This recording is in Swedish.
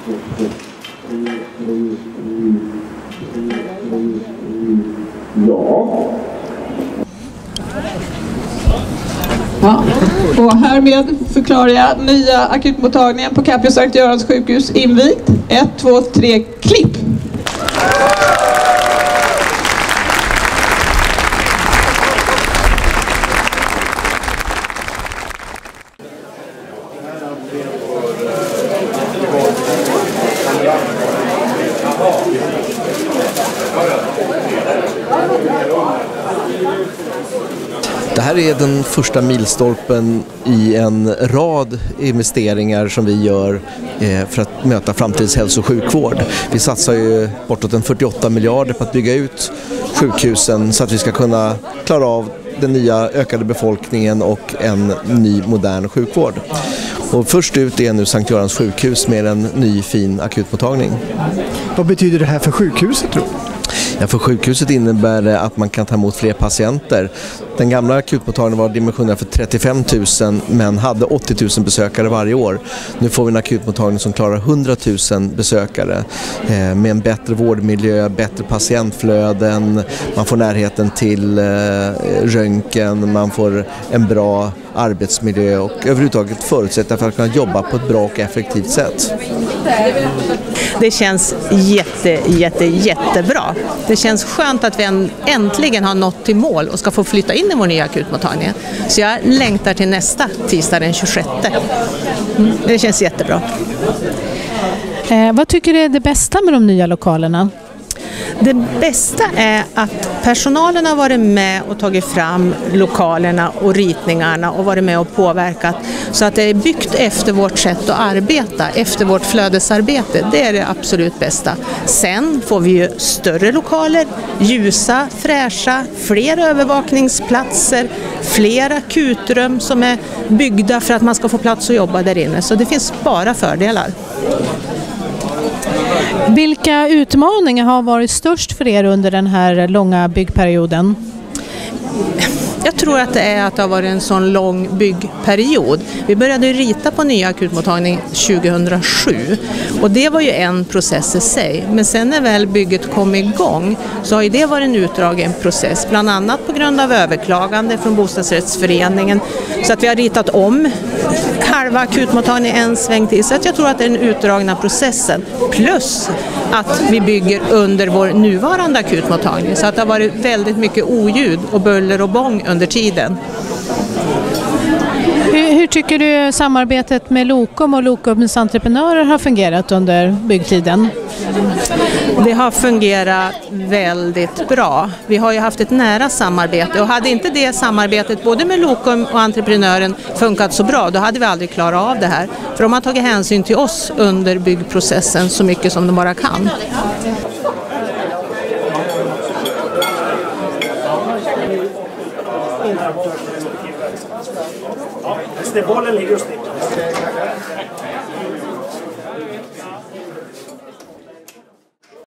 Ja, och härmed förklarar jag nya akutmottagningen på Capio Sankt Görans sjukhus invigt. 1, 2, 3, klipp! Det här är den första milstolpen i en rad investeringar som vi gör för att möta framtidens hälso- och sjukvård. Vi satsar ju bortåt en 48 miljarder på att bygga ut sjukhusen så att vi ska kunna klara av den nya ökade befolkningen och en ny modern sjukvård. Och först ut är nu Sankt Görans sjukhus med en ny fin akutmottagning. Vad betyder det här för sjukhuset tror du? Ja, för sjukhuset innebär det att man kan ta emot fler patienter. Den gamla akutmottagningen var dimensionerad för 35 000 men hade 80 000 besökare varje år. Nu får vi en akutmottagning som klarar 100 000 besökare med en bättre vårdmiljö, bättre patientflöden, man får närheten till röntgen, man får en bra arbetsmiljö och överhuvudtaget förutsättningar för att kunna jobba på ett bra och effektivt sätt. Det känns jättebra. Det känns skönt att vi äntligen har nått till mål och ska få flytta in i vår nya akutmottagning. Så jag längtar till nästa tisdag den 26. Det känns jättebra. Vad tycker du är det bästa med de nya lokalerna? Det bästa är att personalen har varit med och tagit fram lokalerna och ritningarna och varit med och påverkat så att det är byggt efter vårt sätt att arbeta, efter vårt flödesarbete. Det är det absolut bästa. Sen får vi ju större lokaler, ljusa, fräscha, fler övervakningsplatser, fler akutrum som är byggda för att man ska få plats att jobba där inne. Så det finns bara fördelar. Vilka utmaningar har varit störst för er under den här långa byggperioden? Jag tror att det är att det har varit en sån lång byggperiod. Vi började rita på nya akutmottagning 2007 och det var ju en process i sig. Men sen när väl bygget kom igång så har ju det varit en utdragen process. Bland annat på grund av överklagande från bostadsrättsföreningen. Så att vi har ritat om halva akutmottagningen en sväng till. Så att jag tror att det är den utdragna processen. Plus att vi bygger under vår nuvarande akutmottagning. Så att det har varit väldigt mycket oljud och buller och bång under tiden. Hur tycker du samarbetet med Lokum och Lokums entreprenörer har fungerat under byggtiden? Det har fungerat väldigt bra. Vi har ju haft ett nära samarbete och hade inte det samarbetet både med Lokum och entreprenören funkat så bra, då hade vi aldrig klarat av det här. För de har tagit hänsyn till oss under byggprocessen så mycket som de bara kan. Bollen ligger just nu.